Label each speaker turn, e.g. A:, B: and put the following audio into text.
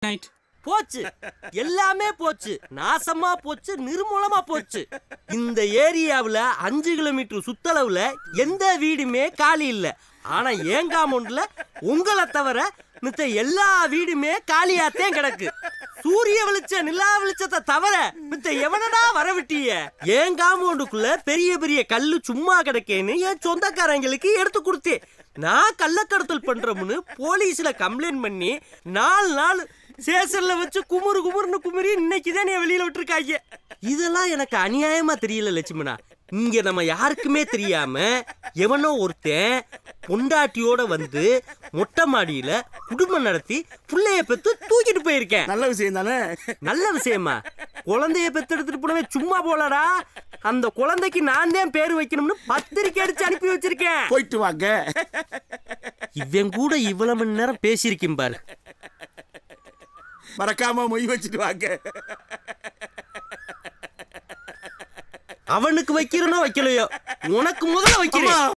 A: Night.
B: போச்சு, எல்லாமே போச்சு, நாசமா போச்சு, நிர்மூலமா போச்சு. இந்த ஏரியாவுல 5 கிலோமீட்டர் சுத்தளவுல எந்த வீடுமே காலி இல்ல. ஆனா ஏன் காம்பவுண்ட்ல உங்களை தவிர மித்த எல்லா வீடுமே காலியாத்தான் கிடக்கு. சூரிய வெளிச்சம் நிலா வெளிச்சத்தை தவிர மித்த எவனடா வரவிட்டிய? ஏன் காம்பவுண்டுக்குள்ள பெரிய பெரிய கல்லு சும்மா கிடக்கேன்னு என் சொந்தக்காரங்களுக்கு எடுத்து கொடுத்தேன். நான் கள்ளக்கடத்தல் பண்றோம்னு போலீஸ்ல கம்ப்ளைண்ட் பண்ணி 4 நாள் சேசல்ல வச்சு குமுறுன்னு குமுறி இன்னைக்குதான் நீ வெளியில விட்டுருக்காங்க. இதெல்லாம் எனக்கு அநியாயமா தெரியல லட்சுமணா. இங்க நம்ம யாருக்குமே தெரியாம எவனோ ஒருத்தன் பொண்டாட்டியோட வந்து மொட்டை மாடியில குடும்பம் நடத்தி புள்ளைய பெத்து தூக்கிட்டு போயிருக்கேன்.
C: நல்ல விஷயம் தானே?
B: நல்ல விஷயமா? குழந்தைய பெத்து எடுத்துட்டு போனவே சும்மா போலடா. அந்த குழந்தைக்கு நான் தான் பேரு வைக்கணும்னு பத்திரிக்கை அடிச்சு அனுப்பி வச்சிருக்கேன்.
C: போயிட்டு வாங்க.
B: இவன் கூட இவ்வளவு மணி நேரம் பேசியிருக்கேன் பாரு.
C: மறக்காம மொய் வச்சுட்டு வாங்க.
B: அவனுக்கு வைக்கிறனோ வைக்கலையோ, உனக்கு முதல்ல வைக்கிறேன்.